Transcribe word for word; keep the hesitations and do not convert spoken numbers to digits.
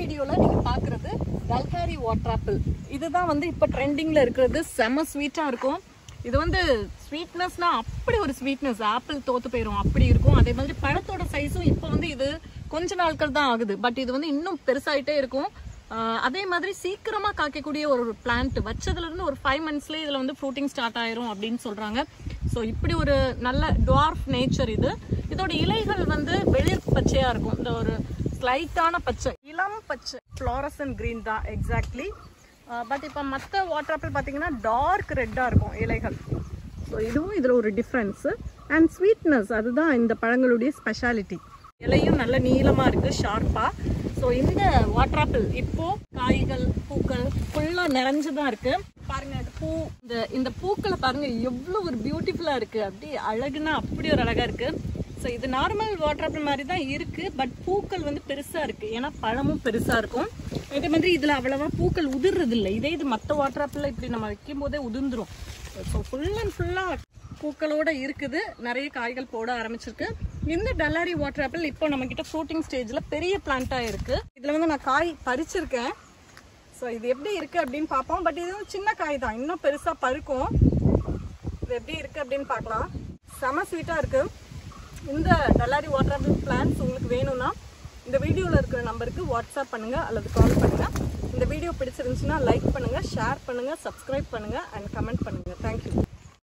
வீடியோவில் நீங்கள் பார்க்குறது கல்காரி வாட்டர் ஆப்பிள். இதுதான் வந்து இப்போ ட்ரெண்டிங்கில் இருக்கிறது. செம ஸ்வீட்டாக இருக்கும். இது வந்து ஸ்வீட்னஸ்னால் அப்படி ஒரு ஸ்வீட்னஸ், ஆப்பிள் தோற்று போயிடும் அப்படி இருக்கும். அதே மாதிரி பழத்தோட சைஸும் இப்போ வந்து இது கொஞ்ச நாட்கள் தான் ஆகுது, பட் இது வந்து இன்னும் பெருசாகிட்டே இருக்கும். அதே மாதிரி சீக்கிரமாக காய்க்கக்கூடிய ஒரு பிளான்ட், வச்சதுலேருந்து ஒரு ஃபைவ் மந்த்ஸ்லேயே இதில் வந்து ஃப்ரூட்டிங் ஸ்டார்ட் ஆயிரும் அப்படின்னு சொல்கிறாங்க. ஸோ இப்படி ஒரு நல்ல டுவார்ஃப் நேச்சர் இது. இதோட இலைகள் வந்து வெளிர் பச்சையாக இருக்கும், இந்த ஒரு ஸ்லைட்டான பச்சை, இளம் பச்சை, ஃப்ளாரசன் கிரீன் தான் எக்ஸாக்ட்லி. பட் இப்போ மற்ற வாட்டர் ஆப்பிள் பார்த்தீங்கன்னா டார்க் ரெட்டாக இருக்கும் இலைகள். ஸோ இதுவும் இதில் ஒரு டிஃப்ரென்ஸு. அண்ட் ஸ்வீட்னஸ், அதுதான் இந்த பழங்களுடைய ஸ்பெஷாலிட்டி. இலையும் நல்ல நீளமாக இருக்குது, ஷார்ப்பாக. ஸோ இந்த வாட்டர் ஆப்பிள் இப்போது காய்கள் பூக்கள் ஃபுல்லாக நிறைஞ்சு தான் இருக்குது. பாருங்கள் பூ, இந்த இந்த பூக்களை பாருங்கள் எவ்வளோ ஒரு பியூட்டிஃபுல்லாக இருக்குது. அப்படி அழகுனா அப்படி ஒரு அழகாக இருக்குது. ஸோ இது நார்மல் வாட்டர் ஆப்பிள் மாதிரி தான் இருக்குது, பட் பூக்கள் வந்து பெருசாக இருக்குது, ஏன்னா பழமும் பெருசாக இருக்கும். அதே மாதிரி இதில் அவ்வளவா பூக்கள் உதிர்றது இல்லை. இதே இது மற்ற வாட்டர் ஆப்பிளில் இப்படி நம்ம வைக்கும் போதே உதிர்ந்துடும். ஸோ ஃபுல் அண்ட் ஃபுல்லாக பூக்களோடு இருக்குது, நிறைய காய்கள் போட ஆரம்பிச்சிருக்கு. இந்த டல்லாரி வாட்டர் ஆப்பிள் இப்போ நம்மக்கிட்ட ஃப்ரூட்டிங் ஸ்டேஜில் பெரிய பிளான்ட்டாக இருக்குது. இதில் வந்து நான் காய் பறிச்சிருக்கேன். ஸோ இது எப்படி இருக்குது அப்படின்னு பார்ப்போம். பட் இது வந்து சின்ன காய் தான், இன்னும் பெருசாக பருக்கும். இது எப்படி இருக்குது அப்படின்னு பார்க்கலாம். செம ஸ்வீட்டாக இருக்குது. இந்த டல்லாரி வாட்டர் ஆப்பிள் பிளான்ஸ் உங்களுக்கு வேணும்னா இந்த வீடியோவில் இருக்கிற நம்பருக்கு வாட்ஸ்அப் பண்ணுங்கள் அல்லது கால் பண்ணுங்கள். இந்த வீடியோ பிடிச்சிருந்துச்சுன்னா லைக் பண்ணுங்கள், ஷேர் பண்ணுங்கள், சப்ஸ்கிரைப் பண்ணுங்கள் அண்ட் கமெண்ட் பண்ணுங்கள். தேங்க்யூ.